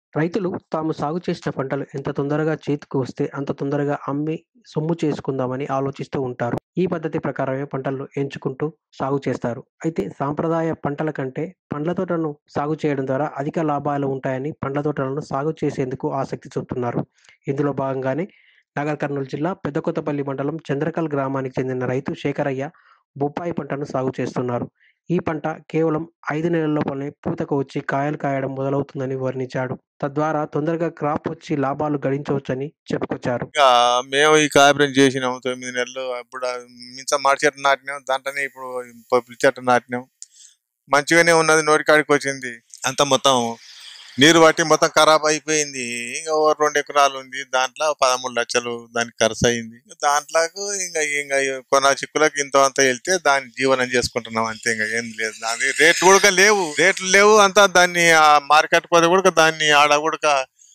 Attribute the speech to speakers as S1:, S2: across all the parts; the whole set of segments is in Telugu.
S1: రైతులు తాము సాగు చేసిన పంటలు ఎంత తొందరగా చేతికి వస్తే అంత తొందరగా అమ్మి సొమ్ము చేసుకుందామని ఆలోచిస్తూ ఉంటారు. ఈ పద్ధతి ప్రకారమే పంటలను ఎంచుకుంటూ సాగు చేస్తారు. అయితే సాంప్రదాయ పంటల కంటే పండ్ల తోటలను సాగు చేయడం ద్వారా అధిక లాభాలు ఉంటాయని పండ్ల తోటలను సాగు చేసేందుకు ఆసక్తి చూపుతున్నారు. ఇందులో భాగంగానే నాగర్ కర్నూలు జిల్లా పెద్దకొత్తపల్లి మండలం చంద్రకల్ గ్రామానికి చెందిన రైతు శేఖరయ్య బొప్పాయి పంటను సాగు చేస్తున్నారు. ఈ పంట కేవలం 5 నెలల లోపలే పూతకు వచ్చి కాయలు కాయడం మొదలవుతుందని వివరించాడు. తద్వారా తొందరగా క్రాప్ వచ్చి లాభాలు గడించవచ్చని చెప్పుకొచ్చారు.
S2: ఇంకా మేము ఈ కాపురం చేసినాం 9 నెలలు. అప్పుడు మించ మాడి చెట్టు నాటినాం. దాంట్లోనే ఇప్పుడు పప్పు చెట్టు నాటినాం. మంచిగానే ఉన్నది, నోటికాడికి వచ్చింది. అంతా మొత్తం నీరు పట్టి మొత్తం ఖరాబ్ అయిపోయింది. ఇంకా 2 ఎకరాలు ఉంది. దాంట్లో 13 లక్షలు దానికి ఖర్చు అయింది. దాంట్లోకి ఇంకా ఇంకా కొన చిక్కులకు ఇంత అంతా వెళ్తే దాన్ని జీవనం చేసుకుంటున్నాం అంతే. ఇంకా ఏం లేదు. దాని రేట్లు లేవు అంతా. దాన్ని మార్కెట్ పోతే కూడా దాన్ని ఆడ కూడా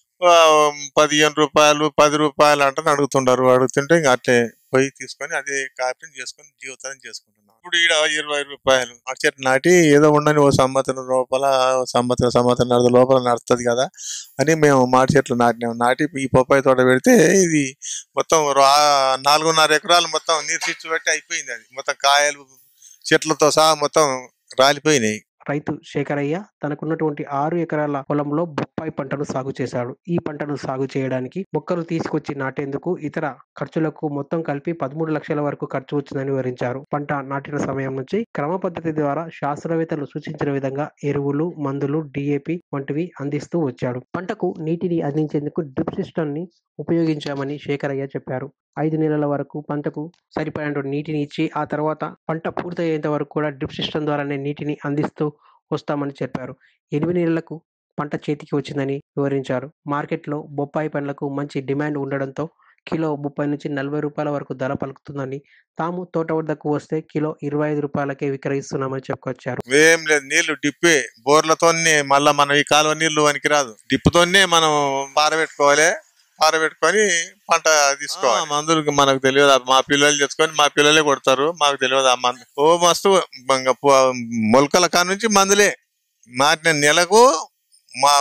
S2: 15 రూపాయలు 10 రూపాయలు అంటే అడుగుతుంటారు. అడుగుతుంటే ఇంకా అట్లే పోయి తీసుకొని అదే కాపురం చేసుకొని జీవితం చేసుకుంటున్నాం. ఇప్పుడు ఈడ 20 రూపాయలు ఆ చెట్టు నాటి ఏదో ఉండని ఓ సంవత్సరం లోపల సంవత్సరం లోపల నడుస్తుంది కదా అని మేము మాడి చెట్లు నాటినాం. నాటి ఈ పప్పాయి తోట పెడితే ఇది మొత్తం 4.5 ఎకరాలు మొత్తం నీరు చిచ్చు పెట్టి అయిపోయింది. అది మొత్తం కాయలు చెట్లతో సహా మొత్తం రాలిపోయినాయి.
S1: రైతు శేఖరయ్య తనకున్నటువంటి 6 ఎకరాల పొలంలో బొప్పాయి పంటను సాగు చేశాడు. ఈ పంటను సాగు చేయడానికి మొక్కలు తీసుకొచ్చి నాటేందుకు ఇతర ఖర్చులకు మొత్తం కలిపి 13 లక్షల వరకు ఖర్చు వచ్చిందని వివరించారు. పంట నాటిన సమయం నుంచి క్రమ పద్ధతి ద్వారా శాస్త్రవేత్తలు సూచించిన విధంగా ఎరువులు, మందులు, DAP వంటివి అందిస్తూ వచ్చాడు. పంటకు నీటిని అందించేందుకు డ్రిప్ సిస్టమ్‌ని ఉపయోగించామని శేఖరయ్య చెప్పారు. 5 నెలల వరకు పంటకు సరిపడినటువంటి నీటిని ఇచ్చి, ఆ తర్వాత పంట పూర్తయ్యేంత వరకు కూడా డ్రిప్ సిస్టమ్ ద్వారానే నీటిని అందిస్తూ వస్తామని చెప్పారు. 8 నెలలకు పంట చేతికి వచ్చిందని వివరించారు. మార్కెట్‌లో బొప్పాయి పండ్లకు మంచి డిమాండ్ ఉండడంతో కిలో రూ. 30-40 వరకు ధర పలుకుతుందని, తాము తోట వద్దకు వస్తే కిలో రూ. 25కే విక్రయిస్తున్నామని చెప్పుకొచ్చారు.
S2: ఏం లేదు, నీళ్లు డిప్పే. బోర్లతోనే మళ్ళా మనం ఈ కాలువ నీళ్లు పనికిరాదు. డిప్పుతోనే మనం పారబెట్టుకొని పంట తీసుకోవాలి. మందులు మనకు తెలియదు. మా పిల్లలు తెచ్చుకొని మా పిల్లలే కొడతారు. మాకు తెలియదు ఆ మందు. ఓ మస్తు మొలకల కాడ నుంచి మందులే. నాటిన నెలకు మా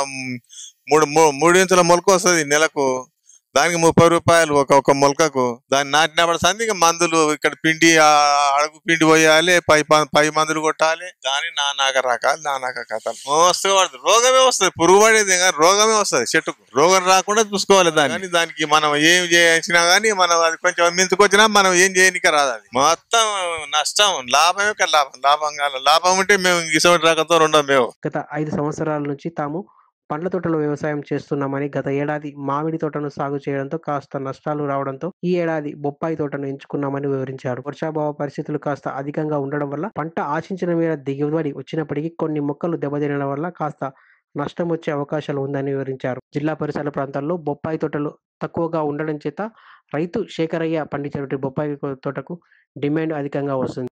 S2: 3 ఇంచుల మొలక వస్తుంది నెలకు. దానికి 30 రూపాయలు ఒక మొలకకు. దాన్ని నాటినప్పుడు సంది మందులు ఇక్కడ పిండి అడుగు పిండి పోయాలి, పై మందులు కొట్టాలి. దాని నానాక కథలు మస్తుగా పడుతుంది. రోగమే వస్తుంది. పురుగు పడేది కానీ రోగమే వస్తుంది. చెట్టుకు రోగం రాకుండా చూసుకోవాలి దాన్ని. దానికి మనం ఏం చేసినా గానీ మనం అది కొంచెం మించుకొచ్చినా మనం ఏం చేయనిక రాదు. అది మొత్తం నష్టం. లాభమే లాభం ఉంటే మేము ఇటువంటి రకంతో ఉండవు. మేము
S1: గత 5 సంవత్సరాల నుంచి తాము పండ్ల తోటలో వ్యవసాయం చేస్తున్నామని, గత ఏడాది మామిడి తోటను సాగు చేయడంతో కాస్త నష్టాలు రావడంతో ఈ ఏడాది బొప్పాయి తోటను ఎంచుకున్నామని వివరించారు. వర్షాభావ పరిస్థితులు కాస్త అధికంగా ఉండడం వల్ల పంట ఆశించిన మేర దిగుబడి వచ్చినప్పటికీ కొన్ని మొక్కలు దెబ్బతినడం వల్ల కాస్త నష్టం వచ్చే అవకాశాలు ఉందని వివరించారు. జిల్లా పరిసర ప్రాంతాల్లో బొప్పాయి తోటలు తక్కువగా ఉండడం చేత రైతు శేఖరయ్య పండించినటువంటి బొప్పాయి తోటకు డిమాండ్ అధికంగా వస్తుంది.